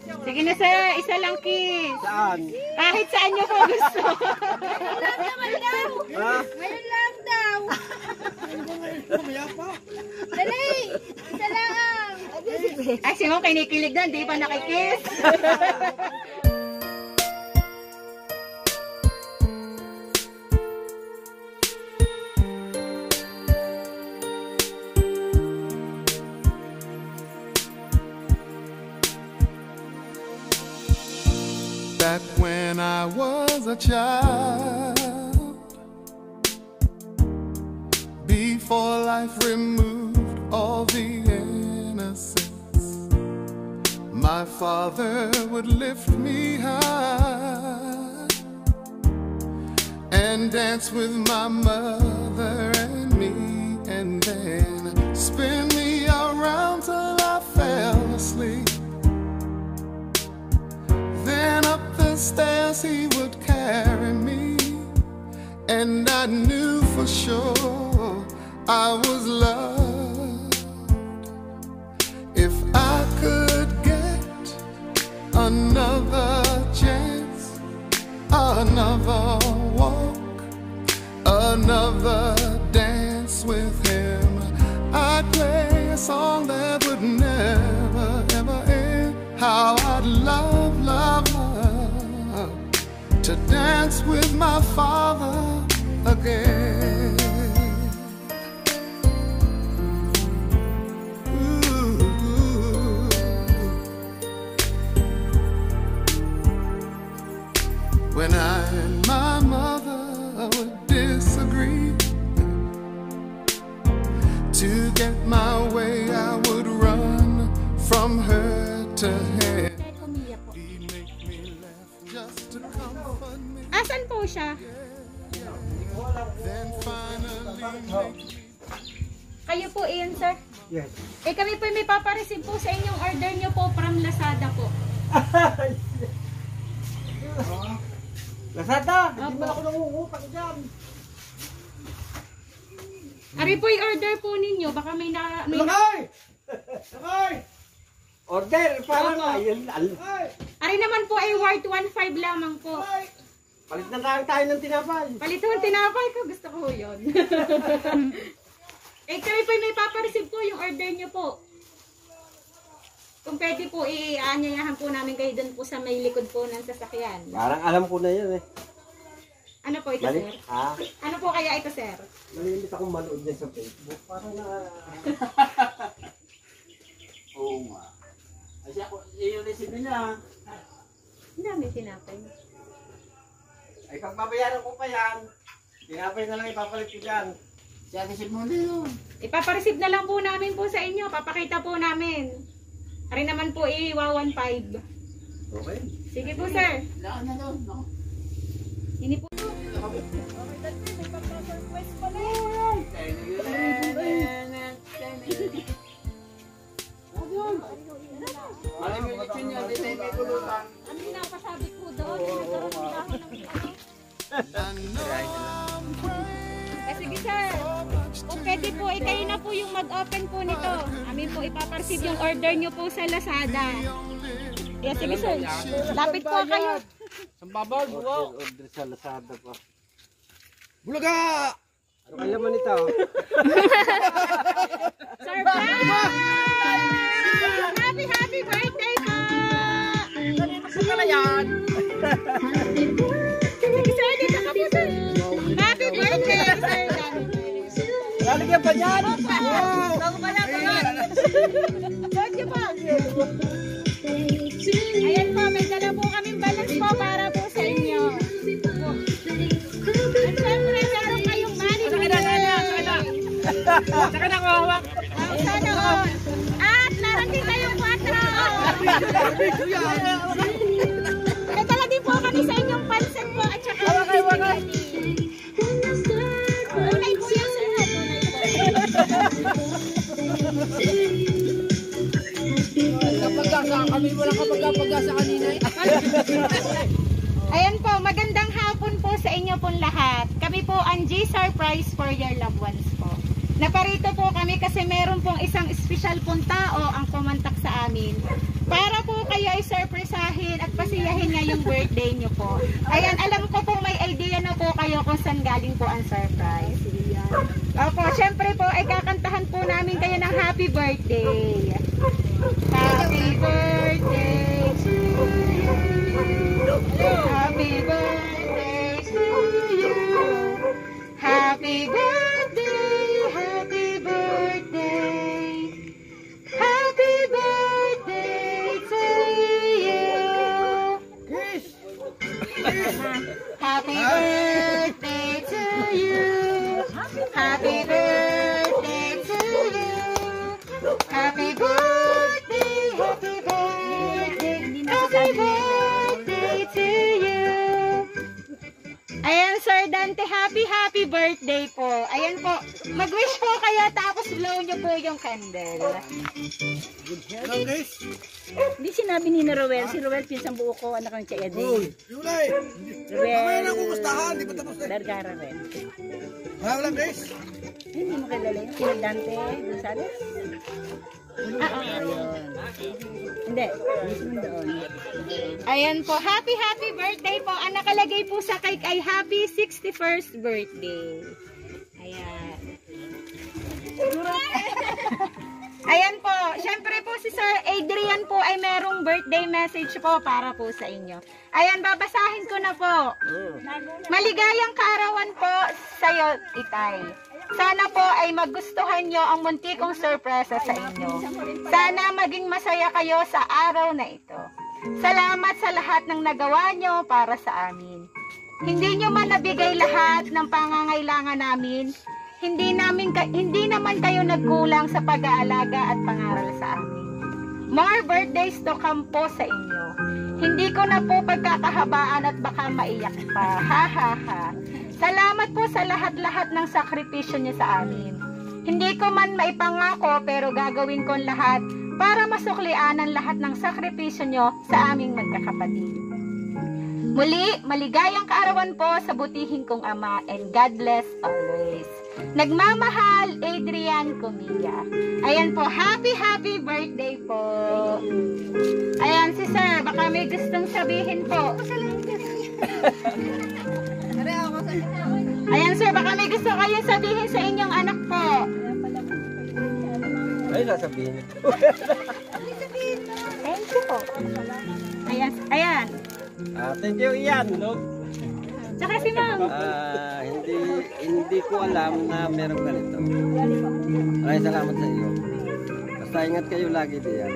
Sige na sir, isa lang kiss. Saan? Kahit saan nyo po gusto. Ngayon lang daw. Dali! Isa lang! Ay, si Mong kinikilig na, hindi pa nakikiss. Back when I was a child, before life removed all the innocence, my father would lift me high and dance with my mother and me, and then spin me around till I fell asleep. Then up the stairs he would carry me, and I knew for sure I was loved. If I could get another chance, another walk, another dance with him, I'd play a song that would never ever end. How I'd love, love, love to dance with my father again. Ooh. When I and my mother would disagree, to get my way I would run from her to him. Asan po siya? Kayo po iyon, sir? Yes. Eh kami po may papareceive po sa inyong order nyo po from Lazada po. Lazada! Hindi mo ako nangungutang dyan. Ari po yung order po ninyo. Baka may na... Lakay! Lakay! Order! Para na! Ari naman po ay worth 1.5 lamang po. Palit na tayo ng tinapay. Palito ng tinapay ko. Gusto ko yun. Eh kami po may papareceive po yung order nyo po. Kung pwede po, i-aanyayahan po namin kayo dun po sa may likod po ng sasakyan. Parang alam ko na yan eh. Ano po ito, Mali? sir? Ah, Ano po kaya ito, sir? nalilimit akong manood niya sa Facebook. Parang na... Oo nga. Kasi ako, yung recipe niya. Ang dami tinapay. Ay, pagbabayaran ko pa yan. Tinapay na lang ipapalit ko dyan. Siya recipe mo din yun. Ipapareceive na lang po namin po sa inyo. Papakita po namin. Ari naman po iwa 1.5. Okay. Sige po, sir. Laan na doon, no? Hindi po. Ano yung napasabi po doon? Sige, sir. Kung pwede po, kayo na po yung mag-open po nito. Amin po ipapareceive yung order nyo po sa Lazada. Yeah, sige, sir. Lapit po kayo. Sambabag, wow. Order sa Lazada pa. Bulaga! Ano kaya man ito? Surprise! Happy, happy birthday po! Kanina sa kalayan. Sige, sir. Dito ka po, sir. Happy birthday, sir. Lalagyan pa dyan? Wow! Bago pa lang, Thank you po. Ayan po, may dala po kaming balance po para po sa inyo. At syempre, meron kayong money. Saka na kawawa. Sana all. At meron din kayong 4. May dala din po kami sa inyong pansit po at saka spaghetti. Tunay po yan, sir. Kami wala kapag-pagasa kanina. Ayan po, magandang hapon po sa inyo pong lahat. Kami po ang G-Surprise for your loved ones po. Naparito po kami kasi meron pong isang special pong tao ang kumontak sa amin. Para po kayo ay surprise pasiyahin nga yung birthday nyo po. Ayan, alam ko po may idea na po kayo kung saan galing po ang surprise. Opo, syempre po ay kakantahan po namin kayo ng happy birthday. Happy birthday to you. Happy birthday to you. Happy birthday, happy birthday. Happy birthday to you. Happy birthday to you. Happy birthday to you. Happy birthday, happy birthday, happy birthday to you. Ayan, Sir Dante, happy birthday po. Ayan po, mag-wish po kayo tapos blow nyo po yung candle. Hindi sinabi ni Roel. Si Roel, pinsang buo ko, anak ng Tia Edwin. Yulay! Roel. Mamaya na kumustahan, di ba tapos na? Vergara, Roel. Marami lang guys. Hindi mo kilala yun. Sino Dante Gonzales? Ayun. Hindi. Hindi doon. Ayan po, happy birthday po. Ang nakalagay po sa cake ay happy 61st birthday. Ayan. Ayan po, syempre po si Sir Adrian po ay merong birthday message po para po sa inyo. Ayan, babasahin ko na po. Maligayang kaarawan po sa'yo, Itay. Sana po ay magustuhan nyo ang munti kong sorpresa sa inyo. Sana maging masaya kayo sa araw na ito. Salamat sa lahat ng nagawa nyo para sa amin. Hindi nyo man nabigay lahat ng pangangailangan namin. Hindi naman kayo nagkulang sa pag-aalaga at pangaral sa amin. More birthdays to come po sa inyo. Hindi ko na po pagkakahabaan at baka maiyak pa. Ha ha ha. Salamat po sa lahat-lahat ng sakripisyo niyo sa amin. Hindi ko man maipangako pero gagawin ko lahat para masuklian ang lahat ng sakripisyo niyo sa aming magkakapatid. Muli, maligayang kaarawan po sa butihin kong ama and God bless always. Nagmamahal, Adrian Comilla. Ayan po, happy birthday po. Ayan si Sir, baka may gustong sabihin po. Ayan Sir, baka may gusto kayong sabihin sa inyong anak po. Ay, sasabihin. Thank you po. Ayan. Thank you, Ian. No? Tsaka si Ma'am. Hindi ko alam na meron ganito. Maraming salamat sa iyo. Basta ingat kayo lagi diyan.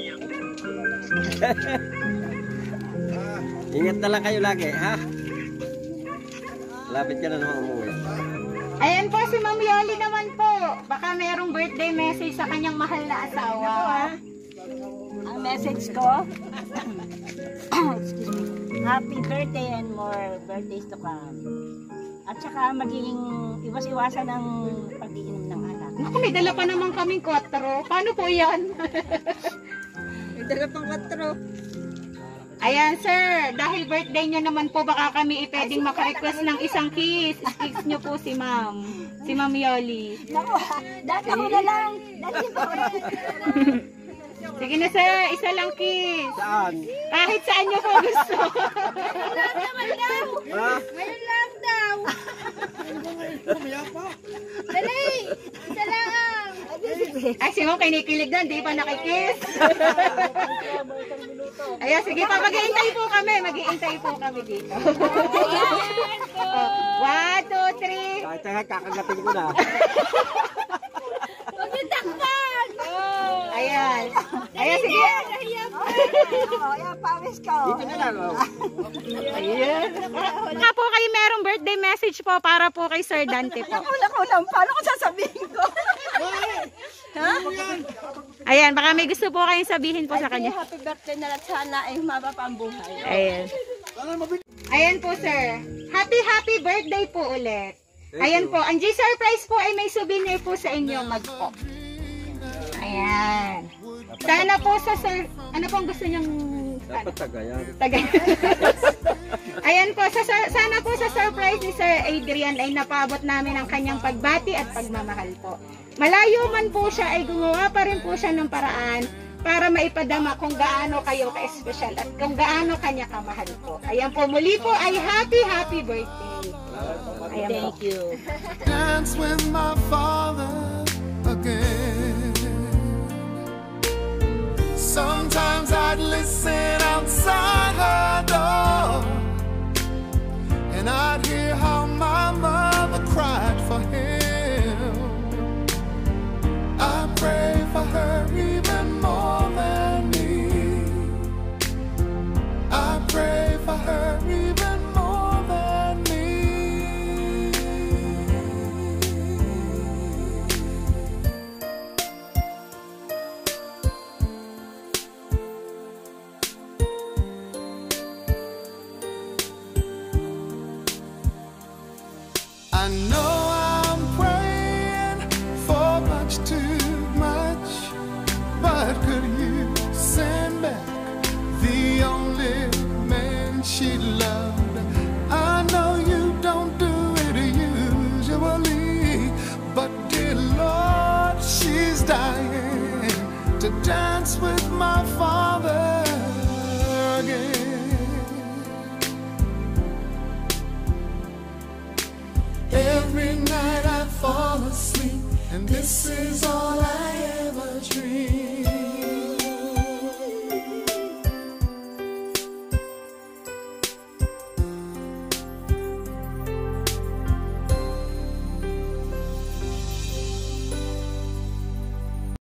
Ingat na lang kayo lagi, ha? Lapit ka na naman umuwi. Ayan po si Ma'am Yoli naman po. Baka merong birthday message sa kanyang mahal na asawa. Ang message ko, excuse me, happy birthday and more birthdays to come. At saka maging iwas-iwasan ng pag-iinom ng alak. Naku, may dala pa naman kaming 4. Paano po yan? May dala pang 4. Ayan sir, dahil birthday nyo naman po, baka kami pwedeng makarequest ng isang kiss. Kiss nyo po si Ma'am. Si Ma'am Yoli. Naku, dati ako na lang. Dati ako na lang. Sige na sir, isa lang kiss. Saan? Kahit saan nyo po gusto. Ha? Ngayon lang daw. Dali! Isa lang! Ay, si Ma'am kinikilig na, hindi pa nakikiss. Ayan, sige pa, mag-iintay po kami. Mag-iintay po kami dito. 1, 2, 3. Kahit kakagating ko na. Huwag yung takpan! Ayan. Ayan, sige. Ayan, pawis ko. Dito na lang. Oh. Ayan. Nga po kayo merong birthday message po para po kay Sir Dante po. Kulang-kulang. Paano ko sasabihin ko? Ha? Ayan, baka may gusto po kayong sabihin po sa kanya. Happy birthday na lang, sana ay humaba pa ang buhay. Ayan. Ayan po sir. Happy birthday po ulit. Ayan po. Ang G-Surprise po ay may souvenir po sa inyo mag-off. Ayan. Sana po sa sir, ano pong gusto niyong Dapat tagayan. Ayan po, sana po sa surprise ni Sir Adrian ay napabot namin ang kanyang pagbati at pagmamahal po. Malayo man po siya ay gumawa pa rin po siya ng paraan para maipadama kung gaano kayo ka-espesyal at kung gaano kanya kamahal po. Ayan po, muli po ay happy birthday. Ayan po. Thank you. Dance with my father again. Sometimes I'd listen outside her door, and I'd hear how my mother cried for him. I pray for her even more than me. I pray for her even more than me. I know I'm praying for much too much, but could you send back the only man she loved? I know you don't do it usually, but dear Lord, she's dying to dance with my father again. Every night I fall asleep, and this is all I ever dream.